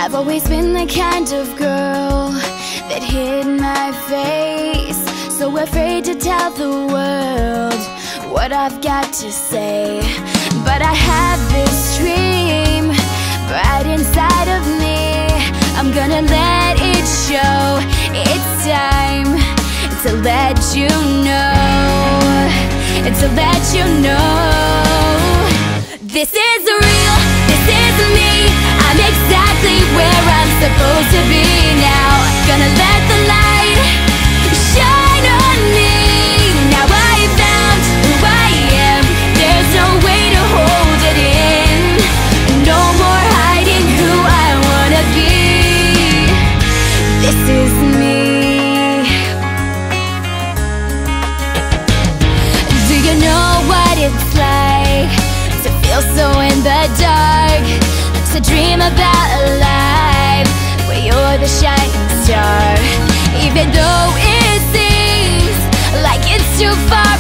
I've always been the kind of girl that hid my face, so afraid to tell the world what I've got to say. But I have this dream right inside of me. I'm gonna let it show. It's time to let you know, to let you know. This is real, this is me. I'm exactly where I'm supposed to be now. Gonna let the light shine on me. Now I found who I am. There's no way to hold it in. No more hiding who I wanna be. This is me. Do you know what it's like to feel so in the dark? To dream about a life where you're the shining star. Even though it seems like it's too far